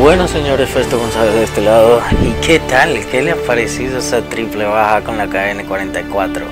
Bueno, señores, Festo González de este lado. ¿Y qué tal? ¿Qué le ha parecido esa triple baja con la KN-44?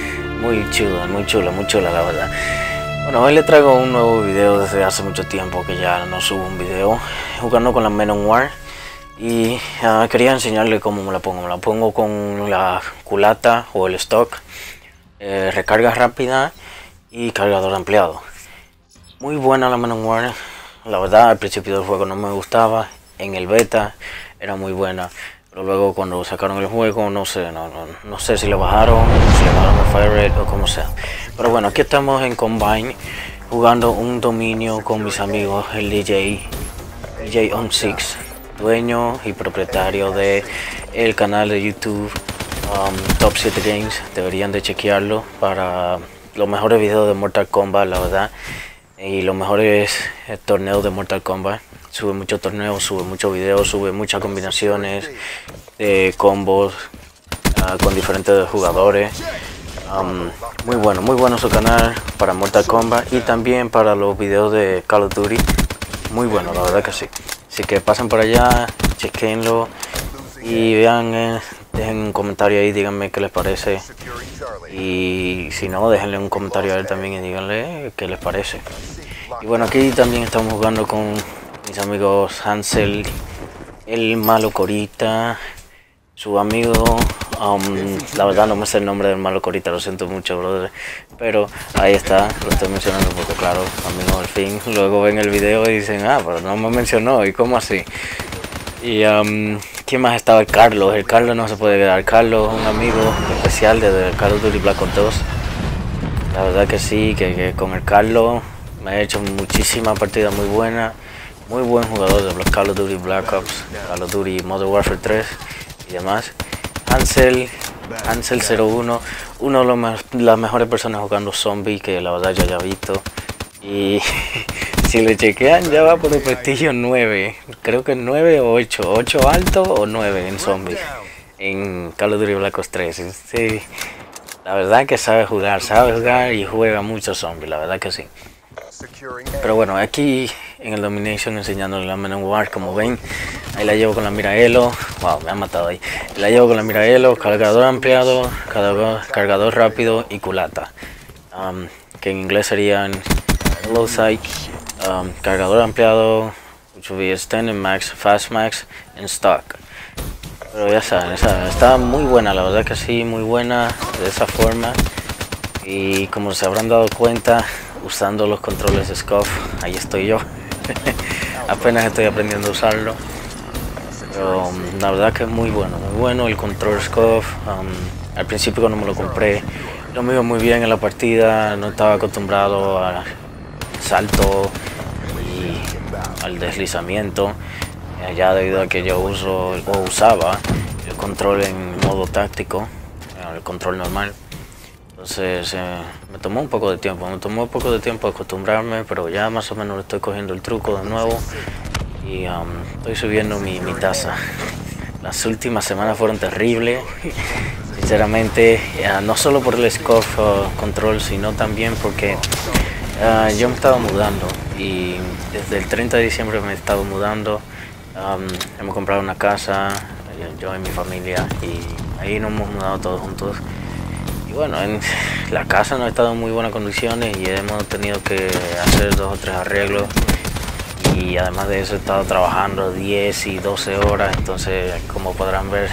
Muy chula la verdad. Bueno, hoy le traigo un nuevo video desde hace mucho tiempo que ya no subo un video jugando con la Men on War. Y quería enseñarle cómo me la pongo. Me la pongo con la culata o el stock, recarga rápida y cargador ampliado. Muy buena la Men on War. La verdad, al principio del juego no me gustaba, en el beta era muy buena, pero luego cuando sacaron el juego, no sé si le bajaron el fire rate o como sea. Pero bueno, aquí estamos en Combine, jugando un dominio con mis amigos, el DJ On6, dueño y propietario de el canal de YouTube Top 7 Games. Deberían de chequearlo para los mejores videos de Mortal Kombat, la verdad. Y los mejores torneos de Mortal Kombat. Sube muchos torneos, sube muchos videos, sube muchas combinaciones de combos con diferentes jugadores. Muy bueno su canal para Mortal Kombat y también para los videos de Call of Duty. Muy bueno, la verdad que sí. Así que pasen por allá, chequenlo y vean, dejen un comentario ahí, díganme qué les parece. Y si no, déjenle un comentario a él también y díganle qué les parece. Y bueno, aquí también estamos jugando con mis amigos Hansel, el malo Corita, su amigo, la verdad no me sé el nombre del malo Corita, lo siento mucho, brother, pero ahí está, lo estoy mencionando porque claro, amigo al fin, luego ven el video y dicen, pero no me mencionó, ¿y cómo así? Y ¿quién más estaba? El Carlos no se puede quedar. Carlos, un amigo especial de Call of Duty Black Ops 2. La verdad que sí, que con el Carlos me he hecho muchísimas partidas muy buenas. Muy buen jugador de Call of Duty Black Ops, Call of Duty Modern Warfare 3 y demás. Hansel 01, uno de las mejores personas jugando zombie que la verdad yo haya visto. Y si le chequean ya va por el prestigio 9, creo que 9 o 8, 8 alto o 9 en zombies en Call of Duty Black Ops 3. Sí, la verdad que sabe jugar y juega mucho zombies, la verdad que sí. Pero bueno, aquí en el Domination enseñándole la Men on War, como ven, ahí la llevo con la mira Elo. Wow, me ha matado ahí. La llevo con la mira Elo, cargador ampliado, cargador rápido y culata, que en inglés serían low side, cargador ampliado, which will be extended max, fast max, and stock. Pero ya saben, está muy buena, la verdad que sí, muy buena de esa forma. Y como se habrán dado cuenta, usando los controles SCUF, ahí estoy yo. Apenas estoy aprendiendo a usarlo, pero la verdad que es muy bueno el control SCUF. Al principio cuando me lo compré, lo me iba muy bien en la partida, no estaba acostumbrado al salto y al deslizamiento, ya debido a que yo usaba el control en modo táctico, el control normal. Entonces me tomó un poco de tiempo acostumbrarme, pero ya más o menos le estoy cogiendo el truco de nuevo y estoy subiendo mi tasa. Las últimas semanas fueron terribles, sinceramente, no solo por el SCUF control, sino también porque yo me estaba mudando y desde el 30 de diciembre me he estado mudando. Hemos comprado una casa, yo y mi familia, y ahí nos hemos mudado todos juntos. Y bueno, en la casa no ha estado en muy buenas condiciones y hemos tenido que hacer 2 o 3 arreglos. Y además de eso he estado trabajando 10 y 12 horas, entonces como podrán ver,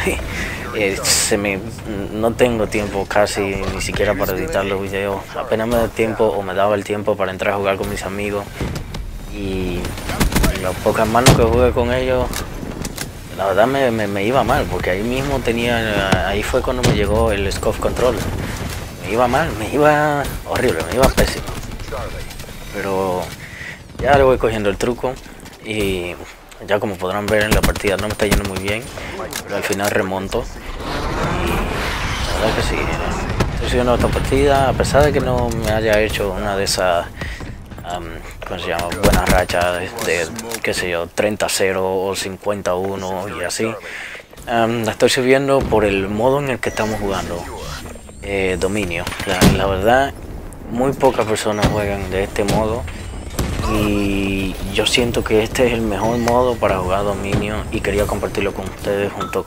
no tengo tiempo casi ni siquiera para editar los videos. Apenas me da tiempo o me daba el tiempo para entrar a jugar con mis amigos. Y las pocas manos que jugué con ellos, la verdad me iba mal, porque ahí mismo ahí fue cuando me llegó el SCUF control. Me iba mal, me iba horrible, me iba pésimo. Pero ya le voy cogiendo el truco y ya como podrán ver en la partida no me está yendo muy bien, pero al final remonto. Y la verdad que sí, estoy siguiendo esta partida, a pesar de que no me haya hecho una de esas ¿cómo se llama? Buenas rachas de qué sé yo, 30-0 o 51 y así. La estoy subiendo por el modo en el que estamos jugando, dominio. La verdad, muy pocas personas juegan de este modo y y yo siento que este es el mejor modo para jugar dominio y quería compartirlo con ustedes junto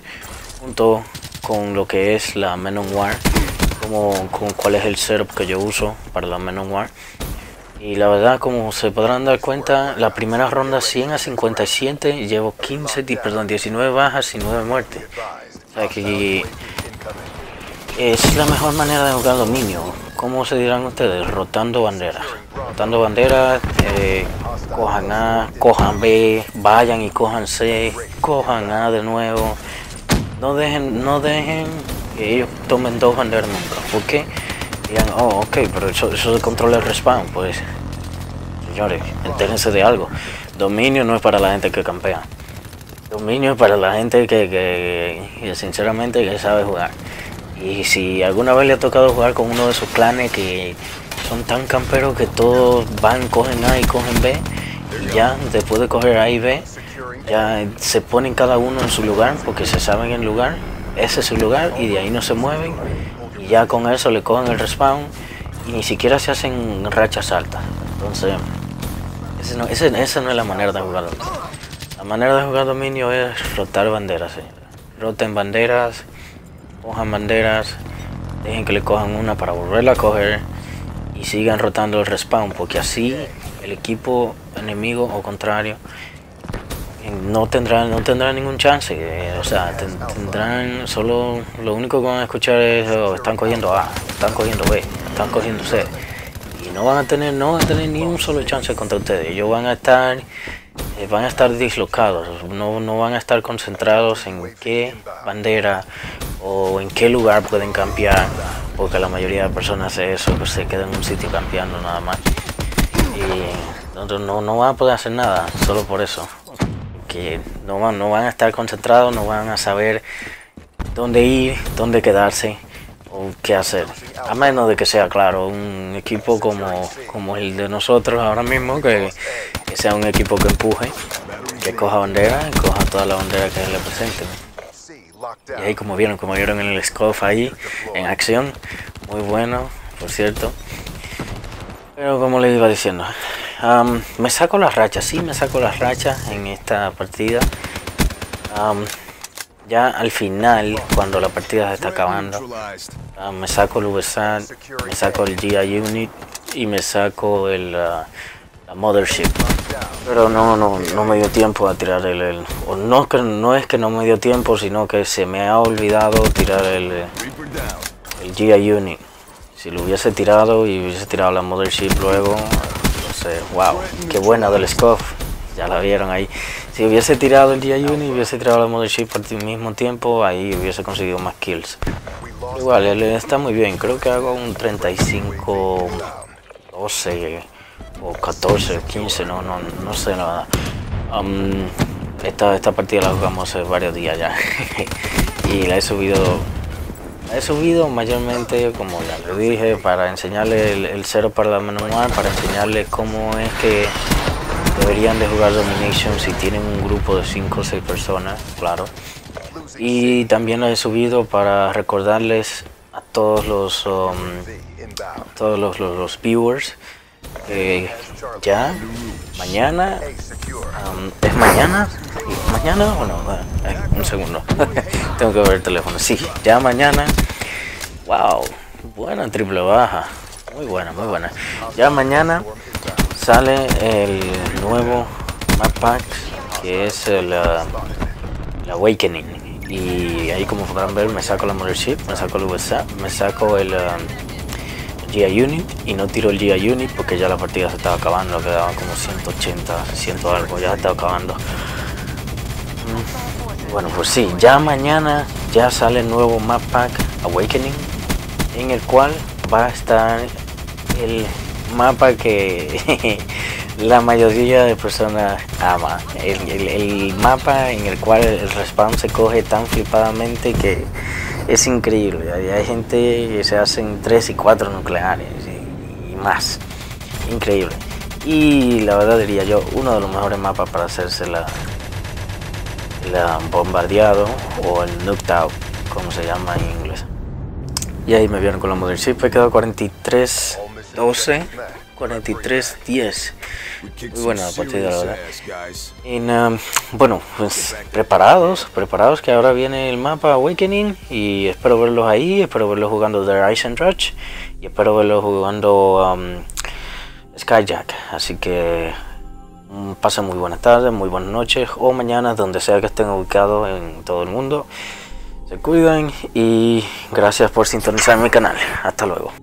con lo que es la Men on War, con cuál es el setup que yo uso para la Men on War. Y la verdad, como se podrán dar cuenta, la primera ronda 100 a 57 llevo 19 bajas y 9 muertes. O sea que es la mejor manera de jugar dominio. ¿Cómo se dirán ustedes? Rotando banderas. Rotando banderas, cojan A, cojan B, vayan y cojan C, cojan A de nuevo. No dejen que ellos tomen 2 banderas nunca. ¿Por qué? Digan, oh, ok, pero eso se controla el respawn. Pues, señores, entérense de algo. Dominio no es para la gente que campea. Dominio es para la gente que sinceramente que sabe jugar. Y si alguna vez le ha tocado jugar con uno de esos clanes que son tan camperos que todos van, cogen A y cogen B, y ya después de coger A y B, ya se ponen cada uno en su lugar, porque se saben el lugar, ese es su lugar, y de ahí no se mueven, y ya con eso le cogen el respawn, y ni siquiera se hacen rachas altas. Entonces, esa no es la manera de jugar dominio. La manera de jugar dominio es rotar banderas, señores. Roten banderas, cojan banderas, dejen que le cojan una para volverla a coger y sigan rotando el respawn, porque así el equipo enemigo o contrario no tendrá ningún chance. O sea, tendrán solo, lo único que van a escuchar es están cogiendo A, están cogiendo B, están cogiendo C, y no van a tener ni un solo chance contra ustedes. Ellos van a estar dislocados, no van a estar concentrados en qué bandera o en qué lugar pueden campear, porque la mayoría de personas hace eso, que se quedan en un sitio campeando nada más, y no van a poder hacer nada solo por eso, que no van a estar concentrados, no van a saber dónde ir, dónde quedarse o qué hacer, a menos de que sea, claro, un equipo como el de nosotros ahora mismo, que sea un equipo que empuje, que coja bandera, coja toda la bandera que le presenten. Y ahí como vieron en el scope ahí en acción, muy bueno, por cierto. Pero como les iba diciendo, me saco las rachas, sí me saco las rachas en esta partida. Ya al final, cuando la partida se está acabando, me saco el VSAT, me saco el GI Unit y me saco la Mothership. Pero no me dio tiempo a tirar no es que no me dio tiempo, sino que se me ha olvidado tirar el GI Unit. Si lo hubiese tirado y hubiese tirado la Mothership luego, no sé, wow, qué buena del scope, ya la vieron ahí. Si hubiese tirado el GI Unit y hubiese tirado la Mothership al mismo tiempo, ahí hubiese conseguido más kills. Igual, él está muy bien, creo que hago un 35, 12 o 14, 15, no sé nada. Esta partida la jugamos hace varios días ya y la he subido mayormente, como ya le dije, para enseñarle el setup para la manual, para enseñarle cómo es que deberían de jugar Domination si tienen un grupo de 5 o 6 personas, claro. Y también la he subido para recordarles a todos los viewers que ya mañana, ¿es mañana? ¿Mañana o no? Un segundo, tengo que ver el teléfono. Sí, ya mañana, wow, buena triple baja, muy buena. Ya mañana sale el nuevo map pack, que es el Awakening. Y ahí, como podrán ver, me saco la Mothership, me saco el WhatsApp, me saco el GI Unit, y no tiro el GI Unit porque ya la partida se estaba acabando, quedaban como 180, 100 algo, ya se estaba acabando. Bueno, pues sí, ya mañana ya sale el nuevo map pack Awakening, en el cual va a estar el mapa que la mayoría de personas ama, el mapa en el cual el respawn se coge tan flipadamente que es increíble. Hay gente que se hacen 3 y 4 nucleares y más, increíble. Y la verdad diría yo, uno de los mejores mapas para hacerse la bombardeado o el nuked out, como se llama en inglés. Y ahí me vieron con la Mothership, he quedado 43-12 43-10. Muy buena la partida, la verdad. Y bueno, pues preparados que ahora viene el mapa Awakening y espero verlos ahí, espero verlos jugando The Ice and Rush y espero verlos jugando Skyjack. Así que pasen muy buenas tardes, muy buenas noches o mañanas, donde sea que estén ubicados en todo el mundo. Se cuidan y gracias por sintonizar mi canal. Hasta luego.